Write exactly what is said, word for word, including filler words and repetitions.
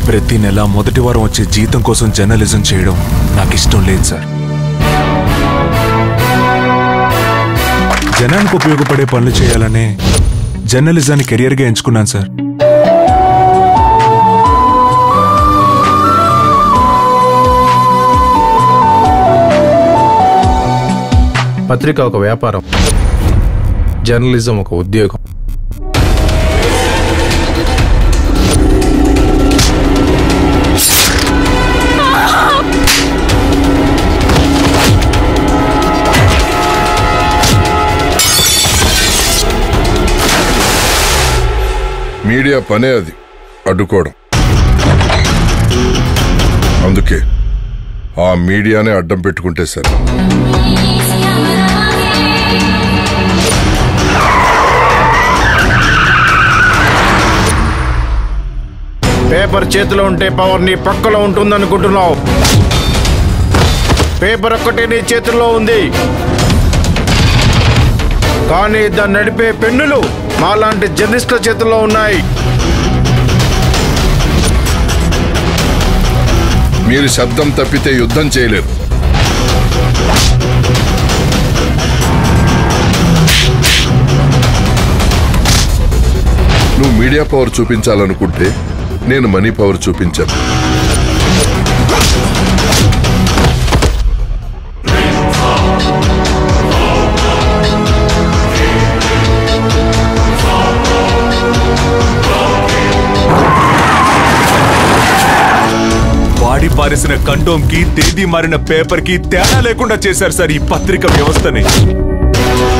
ప్రతి నెల మొదటి వారం వచ్చే జీతం కోసం జర్నలిజం చేయడం నాకు ఇష్టం లేదు సార్. జనానికి ఉపయోగపడే పనులు చేయాలనే జర్నలిజాన్ని కెరియర్గా ఎంచుకున్నాను సార్. పత్రిక ఒక వ్యాపారం, జర్నలిజం ఒక ఉద్యోగం. మీడియా పనే అది, అడ్డుకోవడం. అందుకే ఆ మీడియానే అడ్డం పెట్టుకుంటే సరే. పేపర్ చేతిలో ఉంటే పవర్ నీ పక్కలో ఉంటుందనుకుంటున్నావు. పేపర్ ఒక్కటే నీ చేతుల్లో ఉంది, కానీ దాన్ని నడిపే పెన్నులు మాలాంటి జర్నలిస్టుల చేతుల్లో ఉన్నాయి. మీరు శబ్దం తప్పితే యుద్ధం చేయలేరు. నువ్వు మీడియా పవర్ చూపించాలనుకుంటే నేను మనీ పవర్ చూపించాను. వాడి పారేసిన కండోమ్ కి తేదీ మారిన పేపర్ కి తేడా లేకుండా చేశారు సార్ ఈ పత్రిక వ్యవస్థని.